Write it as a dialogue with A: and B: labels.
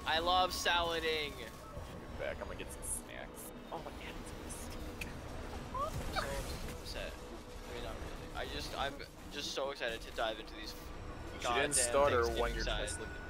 A: I love salading.
B: Move back. I'm gonna get some snacks. Oh my god,
A: So upset. I mean, not really. I'm just so excited to dive into these.
B: you didn't start her when you're
A: Thanksgiving
B: twisted.
A: side.